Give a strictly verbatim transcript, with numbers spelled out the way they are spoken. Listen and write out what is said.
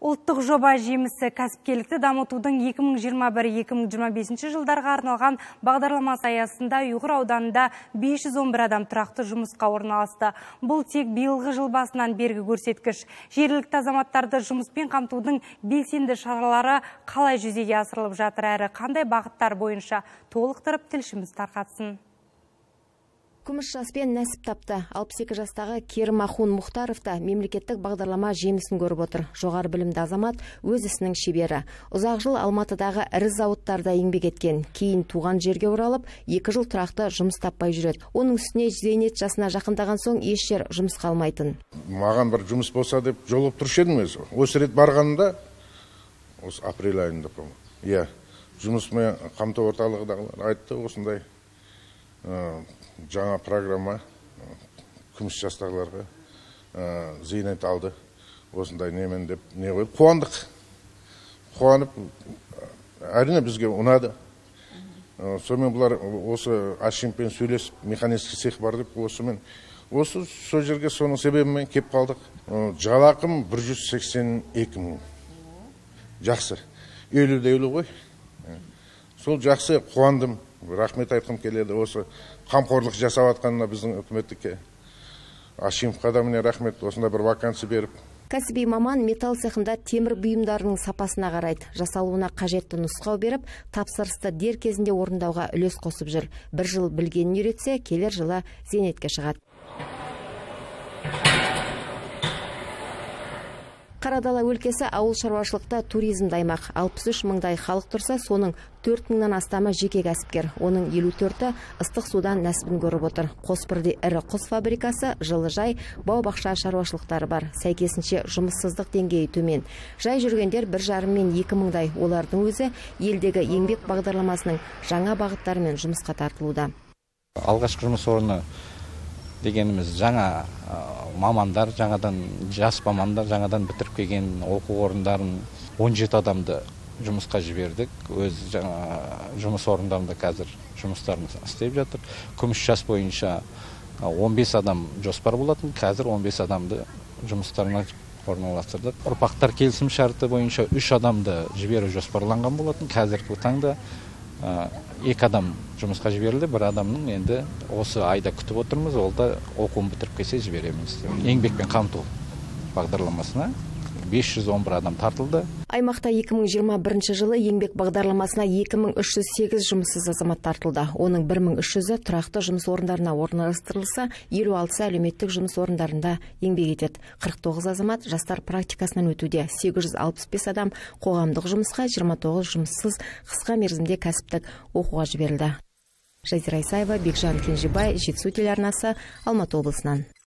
Ұлттық жоба жемісі кәсіпкерлікті дамытудың екі мың жиырма бір - екі мың жиырма бесінші жылдарға арналған бағдарламасы аясында Ұйғыр ауданында бес жүз он бір адам тұрақты жұмысқа орналасты. Бұл тек биылғы жыл басынан бергі көрсеткіш. Жергілікті азаматтарды жұмыспен қамтудың белсенді шаралары қалай жүзеге асырылып жатыр, әрі қандай бағыттар бойынша толықтырып тілшіміз тарқатсын. Күміс жаспен нәсіп тапты. алпыс екі жастағы Кермахун Мұхтаров та мемлекеттік бағдарлама жемісін көріп отыр. Жоғары білімді азамат өз ісінің шебері. Ұзақ жыл Алматыдағы ірі зауыттарда еңбек еткен. Кейін туған жерге оралып, екі жыл тұрақты жұмыс таппай жүреді. Оның үстіне зейнет жасына жақындаған соң еш жер жұмыс қалмайтын. Маған бір жұмыс болса деп жолып тұрушы едім өзі. Осы рет барғанымда, осы апрель айында, иә, жұмысмен қамту орталығындағылар айтты, осындай жаңа программа күміс жастағыларға зейнет алды. Осындай немен деп не қойып қуандық. Қуанып, әрине бізге ұнады. Сонымен бұлар осы Ашимпен сөйлесіп, механический цех бар деп, осымен осы сол жерге соның себебімен кеп қалдық. Жалақым бір жүз сексен екі мың. Жақсы. Елу-де елу ғой. Сол жақсы, қуандым. Рахмет айтқым келеді. Осы қамқорлық жасап атқанына біздің үкіметтікке. Ашимовқа да міне рахмет. Осында бір вакансия беріп. Кәсіби маман металл цехында темір бұйымдарының сапасына қарайды. Жасалуына қажетті нұсқау беріп, тапсырысты дер кезінде орындауға үлес қосып жүр. Бір жыл білгенін үйретсе, келер жылы зейнетке шығады. Қарадала өлкесі ауыл шаруашылықта туризмді аймақ. алпыс үш мыңдай халық тұрса, соның төрт мыңнан астамы жеке кәсіпкер. Оның елу төрті ыстық судан нәсібін көріп отыр. Қосбірде ірі құс фабрикасы, жылыжай, бау-бақша шаруашылықтары бар. Сәйкесінше жұмыссыздық деңгейі төмен. Жай жүргендер бір жарым мен екі мыңдай. Олардың өзі елдегі еңбек бағдарламасының жаңа бағыттарымен жұмысқа тартылуда. Алғашқы жұмыс орны дегеніміз жаңа мамандар, жаңадан жас мамандар, жаңадан бітіріп келген оқу орындарын он жеті адамды жұмысқа жібердік. Өз жаңа жұмыс орындарында қазір жұмыстарын істеп жатыр. Күміс жас бойынша он бес адам жоспар болатын, қазір он бес адамды жұмыстарына орналастырдық. Ұрпақтар келісім шарты бойынша үш адамды жіберу жоспарланған болатын. Қазіргі таңда екі адам жұмысқа жіберілді, бір адамның енді осы айда күтіп отырмыз, ол да оқуын бітіріп келсе жібереміз. Еңбекпен қамту бағдарламасына бес жүз он бір адам тартылды. Аймақта екі мың жиырма бірінші жылы еңбек бағдарламасына екі мың үш жүз сегіз жұмыссыз азамат тартылды. Оның бір мың үш жүзі тұрақты жұмыс орындарына орналастырылса, елу алтысы әлеуметтік жұмыс орындарында еңбек етеді. қырық тоғыз азамат жастар практикасынан өтуде. сегіз жүз алпыс бес адам қоғамдық жұмысқа, жиырма тоғыз жұмыссыз қысқа мерзімде кәсіптік оқуға жіберілді. Жазира Исаева, Бекжан Кенжебай, Жетісу телеарнасы, Алматы облысынан.